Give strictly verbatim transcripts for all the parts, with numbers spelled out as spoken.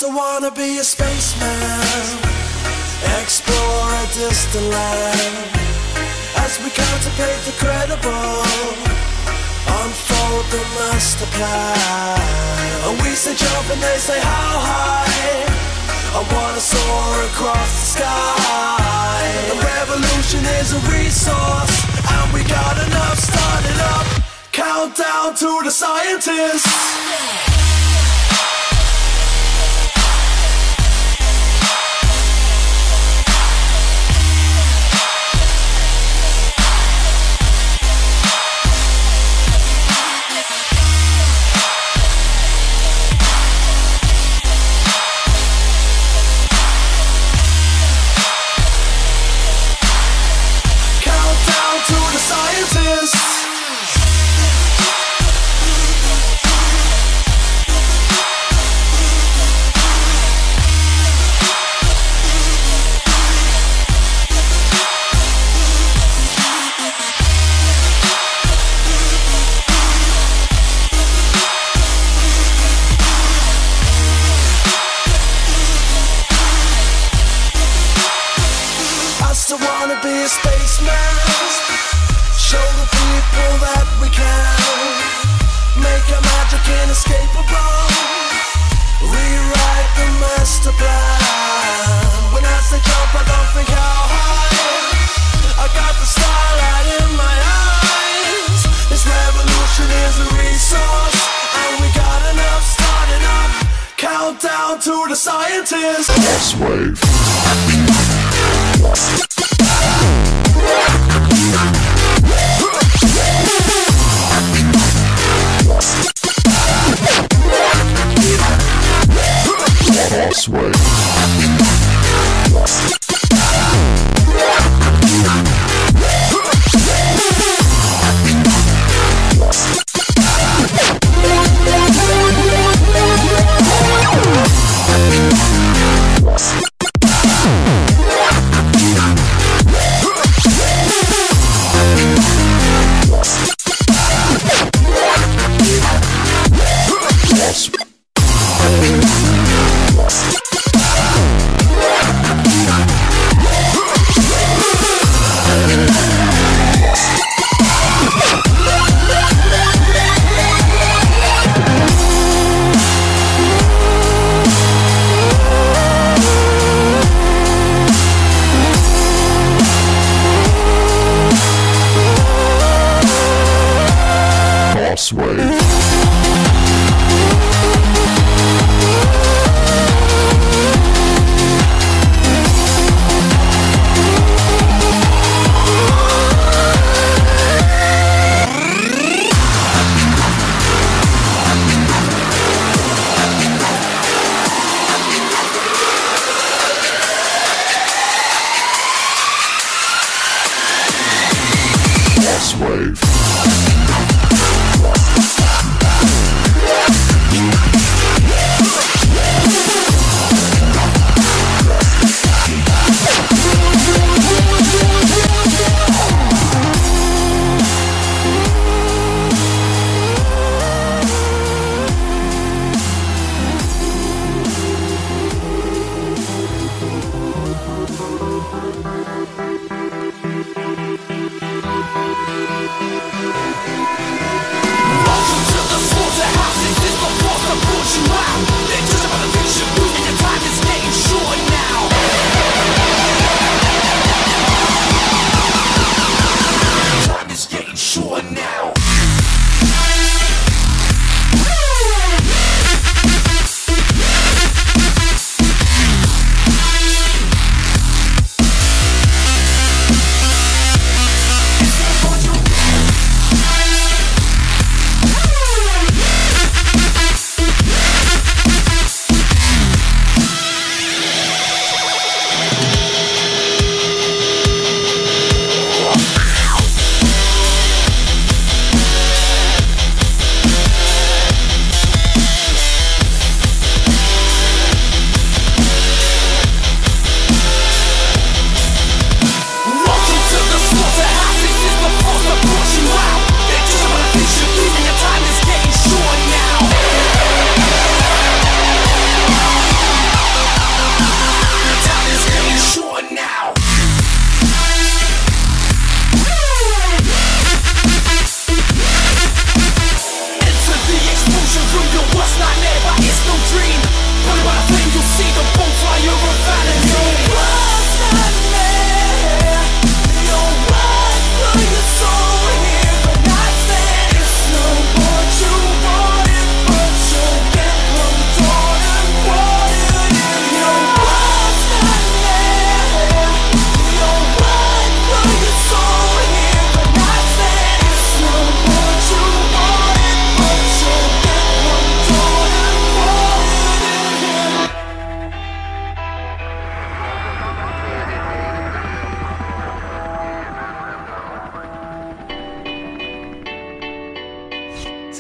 still wanna be a spaceman, explore a distant land. As we contemplate the credible, unfold the master plan. And we say jump and they say how high. I wanna soar across the sky. The revolution is a resource, and we got enough, start it up. Countdown to the scientists.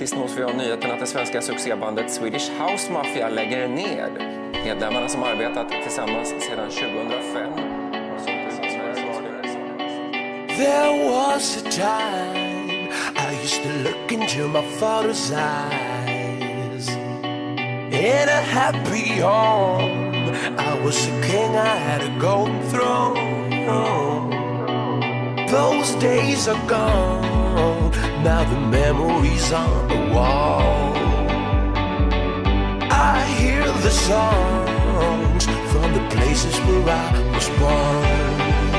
Sist nås vi av nyheten att det svenska succébandet Swedish House Mafia lägger ner. Medlemmarna som arbetat tillsammans sedan tjugohundrafem. There was a time I used to look into my father's eyes. In a happy home, I was a king, I had a golden throne. Those days are gone, now the memories on the wall. I hear the songs from the places where I was born.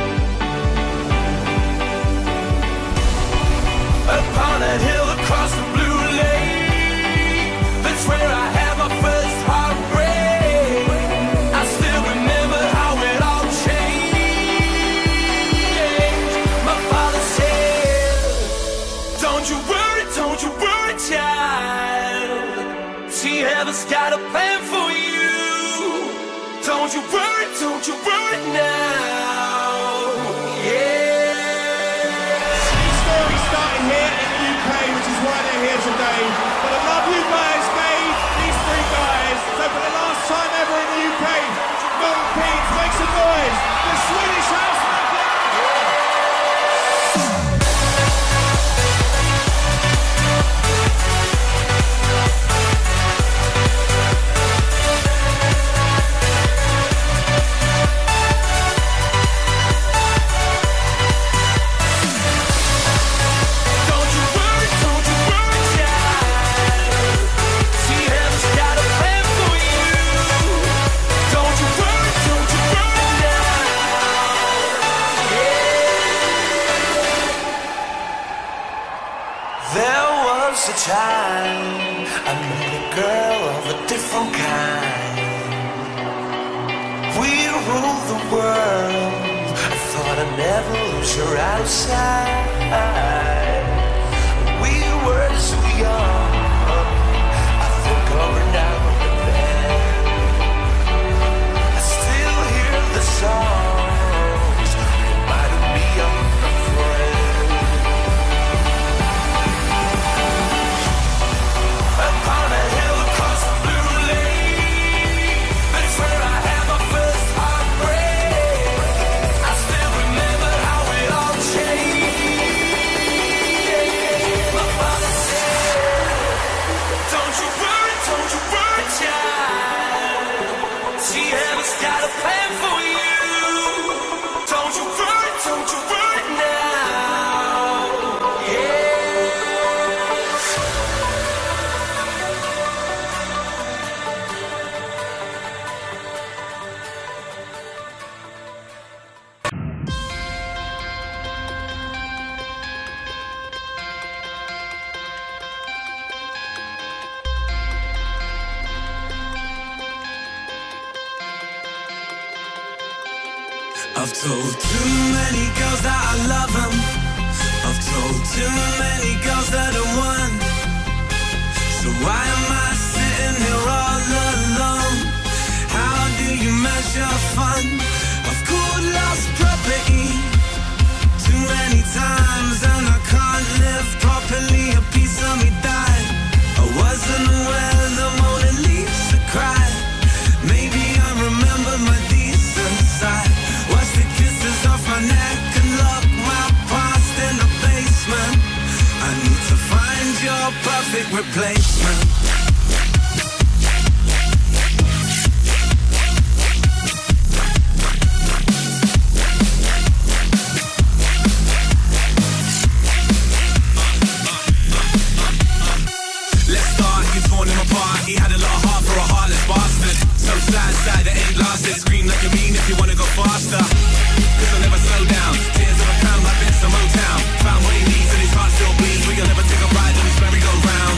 Upon a hill across the blue lake, that's where I had my first heartbreak. I still remember how it all changed. My father said, don't you worry, don't you worry, child. See, heaven's got a plan for you. Don't you worry, don't you worry now. Yeah. Here in the U K, which is why they're here today. But the love you guys gave these three guys. So for the last time ever in the U K, Milton Keynes, make some noise. The Swedish House Mafia. A time I met a girl of a different kind. We ruled the world. I thought I'd never lose her outside. We were so young. I think of her now and then. I still hear the songs reminding me of a friend. Upon a hill across the blue lake, that's where I had my first heartbreak. I still remember how it all changed. My father said, don't you worry, don't you worry, child. See, heaven's got a plan for you. Don't you worry, don't you worry now. Yeah. I've told too many girls that I love them. I've told too many girls that I won. So why am I sitting here all alone? How do you measure fun? I've called lost property too many times, and I can't live properly. A piece of me died. I wasn't aware the Mona Lisa cried. Maybe I remember my decent side. Wash the kisses off my neck and lock my past in the basement. I need to find your perfect replacement. Let's start, you torn him apart. He had a lot of heart for a heartless bastard. So sad, sad, it ain't lasted. Scream like you mean if you wanna go faster. Cause I'll never slow down. Tears of a crown like bits of Motown. Found what he needs and his heart still bleeds. We'll never take a ride on his merry-go-round.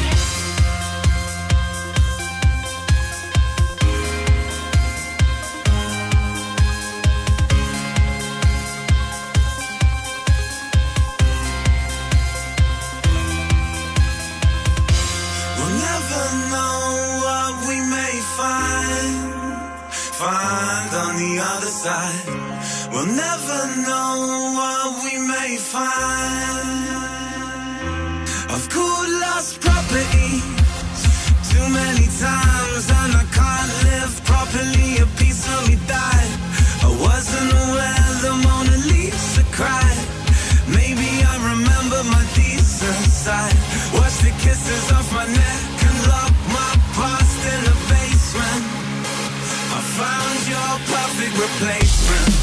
We'll never know what we may find. Find on the other side. We'll never know what we may find. I've who lost property too many times, and I can't live properly. A piece of me died. I wasn't aware the Mona Lisa cried. Maybe I remember my decent side. Watch the kisses off my neck and lock my past in the basement. I found your perfect replacement.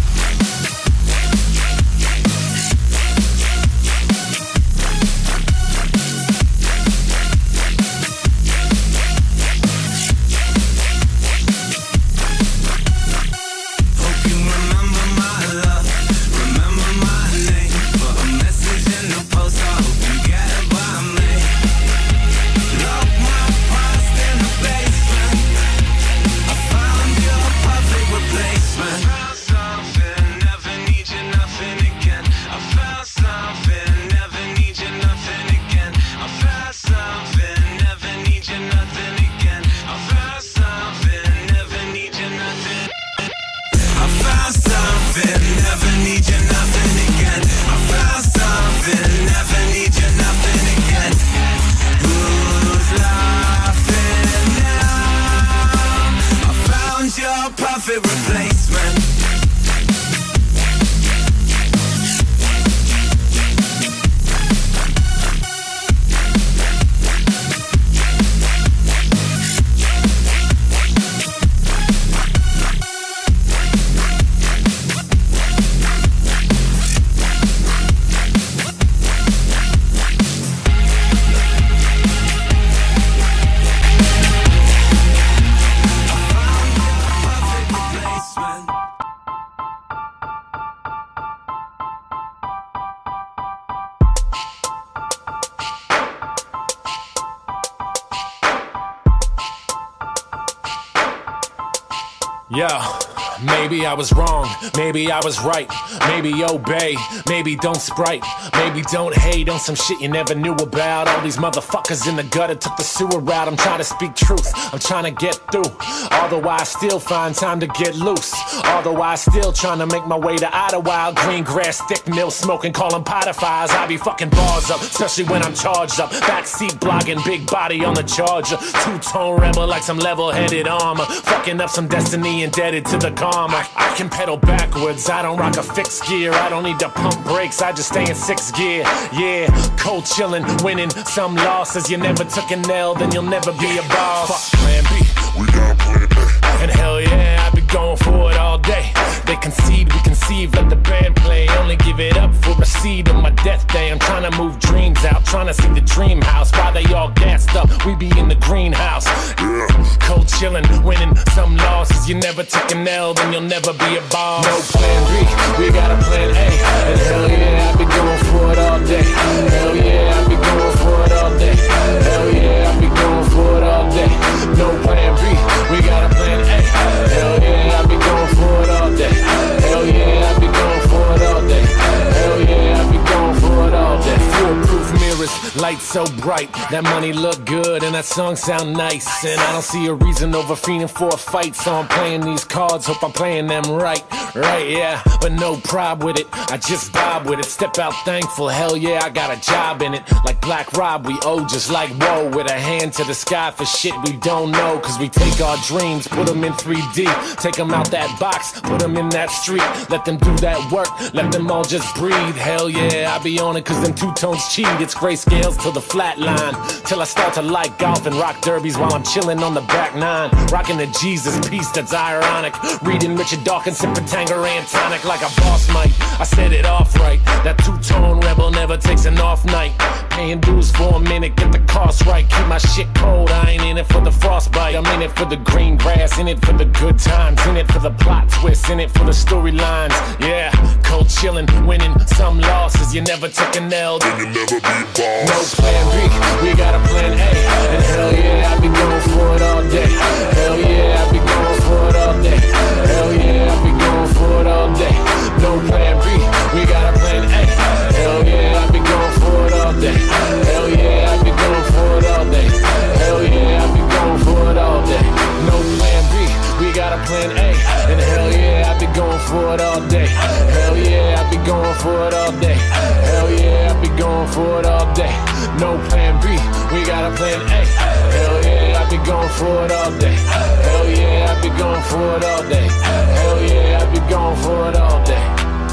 Yeah, maybe I was wrong, maybe I was right. Maybe obey, maybe don't sprite. Maybe don't hate on some shit you never knew about. All these motherfuckers in the gutter took the sewer route. I'm trying to speak truth, I'm trying to get through. Although I still find time to get loose. Although I still trying to make my way to Ottawa. Green grass, thick mill smoking, calling potterfies. I be fucking bars up, especially when I'm charged up. Backseat blogging, big body on the charger. Two-tone rebel like some level-headed armor. Fucking up some destiny indebted to the karma. I, I can pedal backwards, I don't rock a fixed gear. I don't need to pump brakes, I just stay in sixth gear. Yeah, cold chillin', winning some losses. You never took an L, then you'll never be a boss. Fuck plan B, we got plan A. and hell yeah, I be going for it all day. They concede, we conceive, let the band play. Only give it up for a seed on my death day. I'm trying to move dreams out, trying to see the dream house. While they all gassed up, we be in the greenhouse. Yeah. Cold chillin', winning some losses. You never took an L, then you'll never be a boss. No plan B, we got a plan A. And hell yeah, I be going for it all day. Hell yeah, I be going for it all day. Hell yeah, I be going for it all day. No plan B, we got a plan A. Hell yeah, I be going for it all day. Hell yeah, I be going for it all day. Hell yeah, I be going for it all day. Foolproof mirrors, lights so bright. That money look good and that song sound nice. And I don't see a reason over fiending for a fight. So I'm playing these cards, hope I'm playing them right. Right, yeah, but no prob with it. I just vibe with it, step out thankful. Hell yeah, I got a job in it. Like Black Rob, we owe just like whoa. With a hand to the sky for shit we don't know. Cause we take our dreams, put them in three D. Take them out that box, put them in that street. Let them do that work, let them all just breathe. Hell yeah, I be on it cause them two-tones cheat. It's grayscales till the flat line. Till I start to like golf and rock derbies while I'm chilling on the back nine. Rocking the Jesus piece that's ironic. Reading Richard Dawkins, sipping Tangerine tonic like a boss might. I said it off right. That two-tone rebel never takes an off night. Paying dues for a minute, get the cost right. Keep my shit cold, I ain't in it for the frostbite. I'm in it for the green grass, in it for the good times. In it for the plot twists, in it for the storylines. Yeah, cold chillin', winning some losses. You never took an L, then you'll never be boss. No plan B, we got a plan A. And hell yeah, I be going for it all day. Hell yeah, I be going for it all day. Hell yeah, I be going for it all day. No plan B, we got a plan A. Hell yeah, I be going for it all day. Hell yeah, I be going for it all day. Hell yeah, I be going for it all day. No plan B, we got a plan A. And hell yeah, I be going for it all day. Hell yeah, I be going for it all day. Hell yeah, I be going for it all day. no plan B, we got a plan A. Hell yeah, I be going for it all day. Hell yeah, I be going for it all day. Hell yeah, I be going for it all day.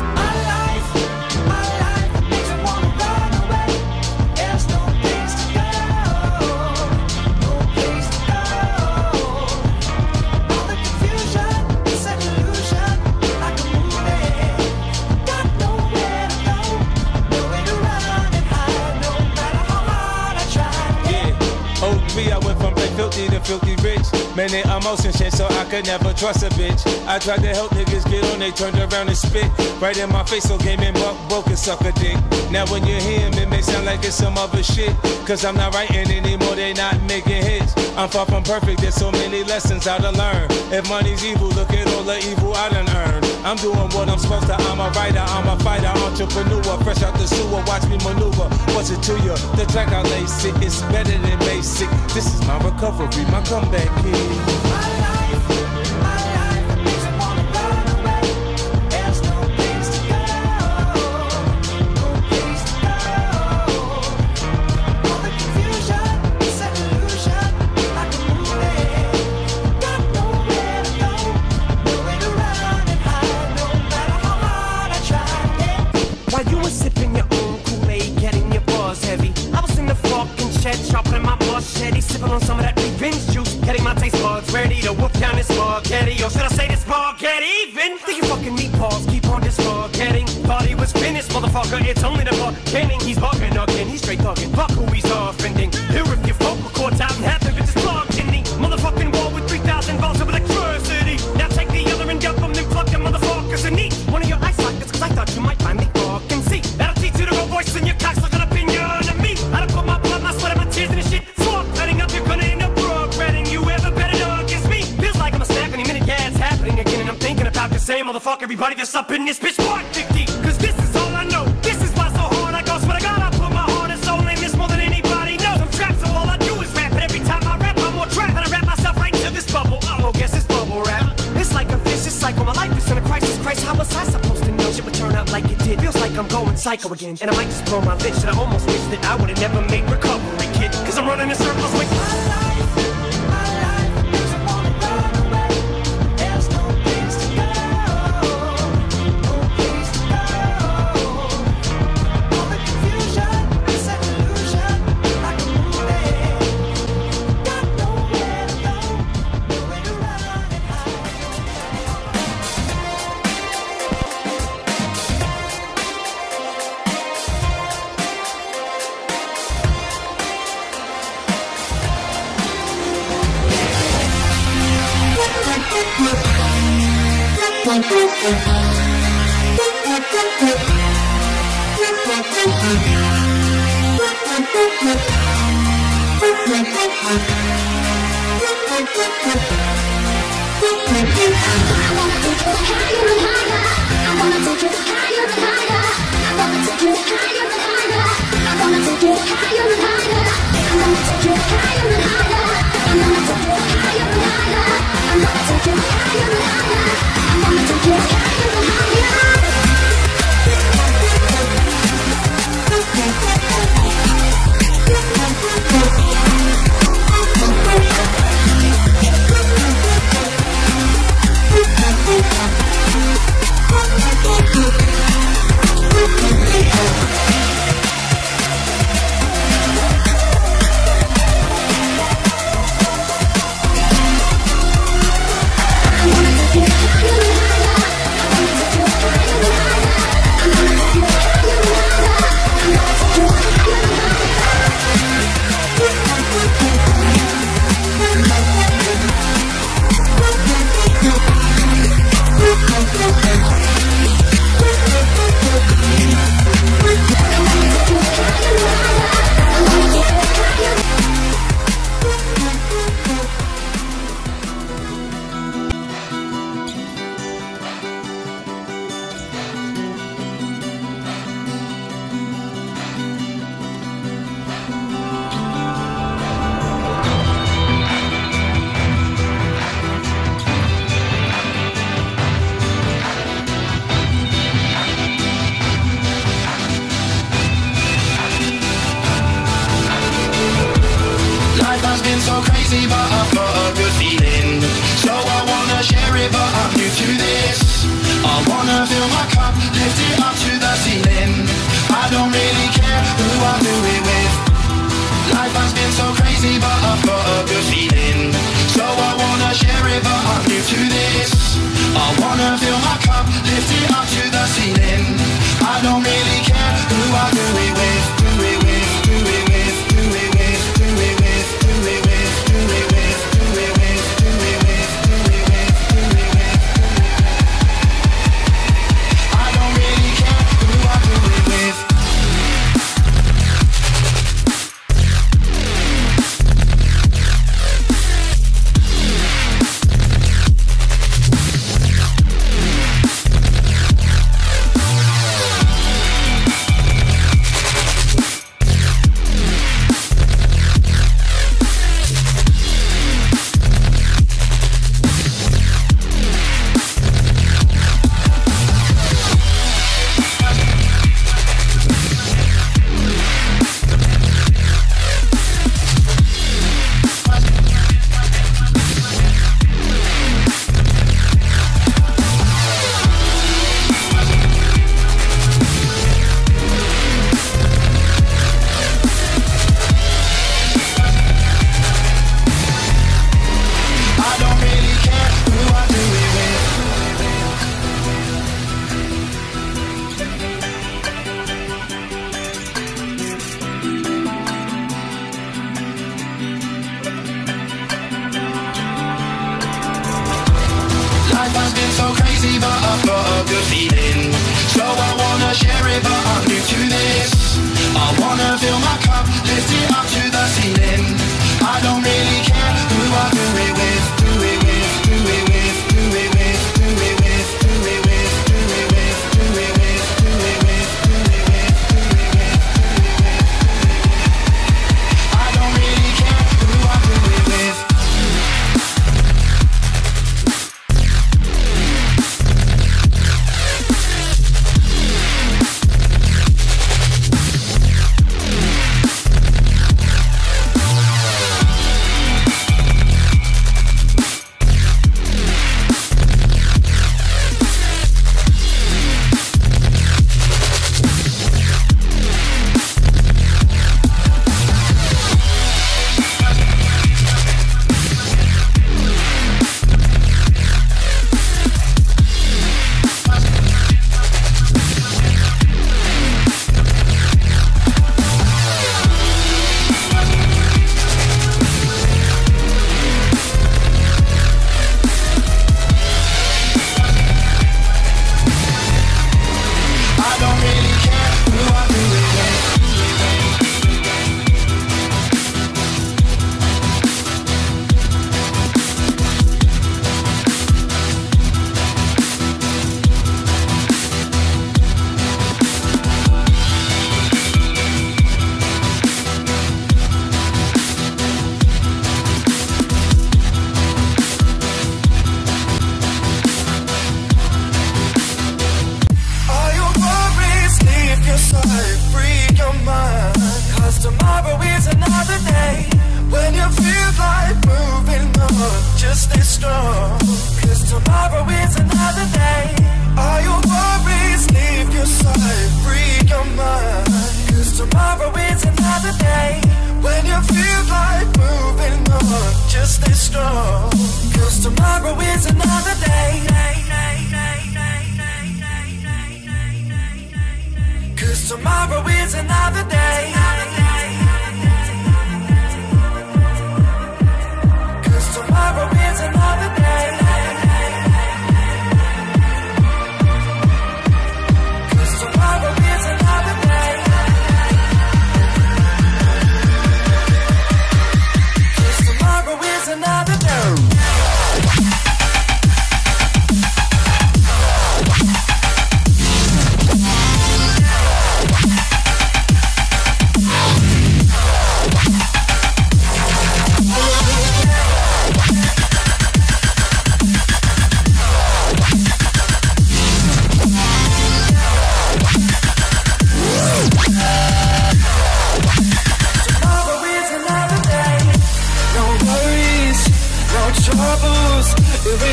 I went from play filthy to filthy rich. Many emotion shit, so I could never trust a bitch. I tried to help niggas get on, they turned around and spit right in my face, so game and buck broke and suck a dick. Now when you hear him, it may sound like it's some other shit, cause I'm not writing anymore, they not making hits. I'm far from perfect, there's so many lessons I done learn. If money's evil, look at all the evil I done earned. I'm doing what I'm supposed to, I'm a writer, I'm a fighter, entrepreneur, fresh out the sewer, watch me maneuver. What's it to you? The track I lace it, it's better than basic. This is my recovery, my comeback kid. My life, my life makes me wanna run away. There's no place to go, no place to go. All the confusion, it's an illusion, like a movie. Got nowhere to go, nowhere to run and hide, no matter how hard I try. Yeah. While you were sipping your own Kool-Aid, getting your buzz heavy, I was in the fucking shed, sharpening my machete, sipping on some of that revenge juice, getting my taste buds ready to whoop down this spaghetti. Or should I say this spaghetti even? Thinking fucking meatballs, keep on this spaghetti. Thought he was finished, motherfucker, it's only the beginning. He's bugging again, he's straight thugging. Fuck who he's offending. Here if your vocal cords out and half the bitches plugged in the motherfucking wall with three thousand volts of electricity. Now take the other end up them, then plug them motherfuckers in each one of your eye sockets, cause I thought you might find me fucking see. That'll teach you to go voice in your cocks looking up in your enemy. I done put my blood, my sweat, and my tears in this shit. Fuck, cutting up, you're gonna end up regretting you ever better know against me. Feels like I'm a snack any minute, yeah, it's happening again. And I'm thinking about the same motherfucker, everybody that's up in this bitch. One fifty, cause this is all I know. This is why so hard I go. Swear to God, I put my heart and soul in this more than anybody knows. I'm trapped, so all I do is rap. And every time I rap, I'm more trapped. And I wrap myself right into this bubble. Oh, guess it's bubble wrap. It's like a vicious cycle. My life is in a crisis. Christ, how was I supposed to know shit would turn out like it did? Feels like I'm going psycho again. And I might just blow my lid. Should I almost wish that I would've never made recovery, kid? Cause I'm running in circles with my life. My life makes me wanna run away. There's no place to go, no place to go. All the confusion, it's an illusion, like a movie. Got nowhere to go, nowhere to run and hide. crazy, but I've got a good feeling. So I wanna share it, but I'm new to this. I wanna fill my cup, lift it up to the ceiling. I don't really care who I do it with. Life has been so crazy, but I've got a good feeling. So I wanna share it, but I'm new to this. I wanna fill my cup, lift it up to the ceiling. I don't really care who I do it with. Do it with, do it with, do it with, do it with, do it with, do it with, do it with, do it with, do it with, do it with. I don't really care who I do it with. Life has been so crazy, but I've got a good feeling. So I wanna share it, but I'm new to this. I wanna fill my cup, lift it up to the ceiling. I don't really care who I do it with. Do it with, do it with, do it with, do it with, do it with, do it with, do it with, do it with, do it with, do it with, do it with. I don't really care who I do it with. Tomorrow is another day. Cause tomorrow is another day. Cause tomorrow is another day. Cause tomorrow is another day.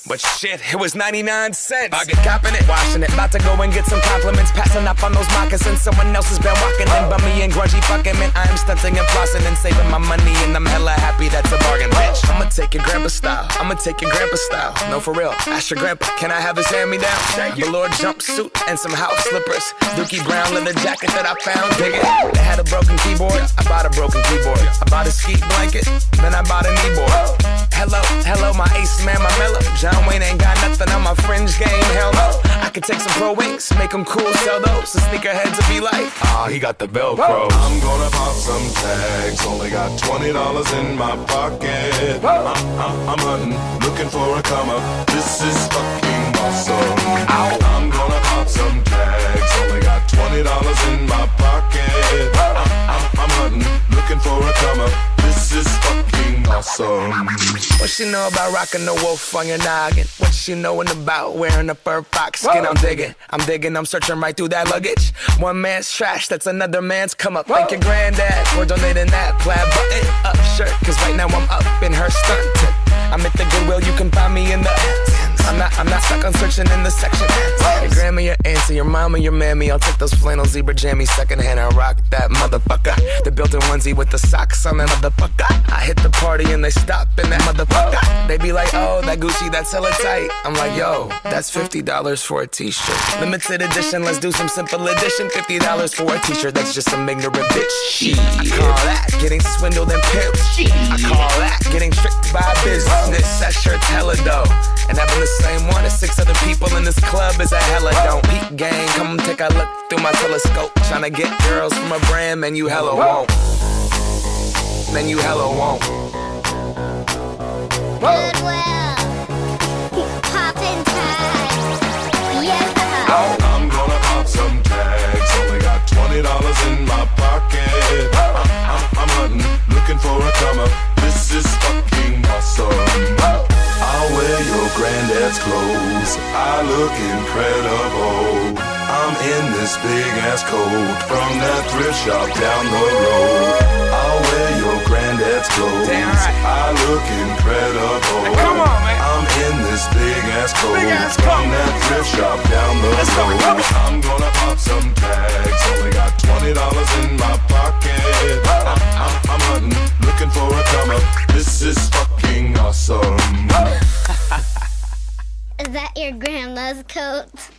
But shit, it was ninety-nine cents. I get copping it, washing it, about to go and get some compliments, passing up on those moccasins. Someone else has been walking in, bummy and grungy fucking man. I am stunting and flossing and saving my money, and I'm hella happy that's a bargain, bitch. I'ma take your grandpa style, I'ma take your grandpa style. No, for real, ask your grandpa, can I have his hand-me-down? Velour jumpsuit and some house slippers, Dookie brown leather jacket that I found, dig it. They had a broken keyboard, I bought a broken keyboard. I bought a ski blanket, then I bought a kneeboard. Hello, hello, my ace man, my mellow. John Wayne ain't got nothing on my fringe game, hell no. I could take some pro wings, make them cool, sell those. The sneakerheads will be like, ah, he got the Velcro. I'm gonna pop some tags, only got twenty dollars in my pocket. I'm, I'm, I'm hunting, looking for a come up. This is fucking awesome. Ow. I'm gonna pop some tags, only got twenty dollars in my pocket. I'm, I'm, I'm hunting, looking for a come up. This is fucking awesome. What she know about rocking the wolf on your noggin? What she knowin' about wearing a fur fox skin? I'm digging, I'm digging, I'm searching right through that luggage. One man's trash, that's another man's come up. Thank your granddad for donating that plaid button up shirt, cause right now I'm up in her skirt. I'm at the Goodwill, you can find me in the I'm not, I'm not stuck on searching in the section. Your grandma, your auntie, your mama, your mammy. I'll take those flannel zebra jammies secondhand and rock that motherfucker. The built-in onesie with the socks on that motherfucker. I hit the party and they stop in that motherfucker. They be like, oh, that Gucci, that's hella tight. I'm like, yo, that's fifty dollars for a t-shirt. Limited edition, let's do some simple edition. fifty dollars for a t-shirt, that's just some ignorant bitch. Shit. I call that getting swindled and pimped. I call that getting tricked by business. That shirt's hella dope. And having the same one as six other people in this club is a hella don't. Peep gang, come take a look through my telescope. Tryna get girls from a brand, man, you hella won't. Man, you hella won't. Goodwill, poppin' tags, yeah. I'm gonna pop some tags, only got twenty dollars in my pocket. I'm, I'm, I'm hunting, looking for a come up. This is fucking awesome. I'll wear your granddad's clothes, I look incredible. I'm in this big ass coat from that thrift shop down the road. I'll wear your granddad's clothes, right. I look incredible. Hey, come on, man. I'm in this big ass coat big ass from coat. that thrift shop down the Let's road. go, I'm gonna pop some tags, only got twenty dollars in my pocket. I'm, I'm, I'm hunting, looking for a come up. This is fucking awesome. Is that your grandma's coat?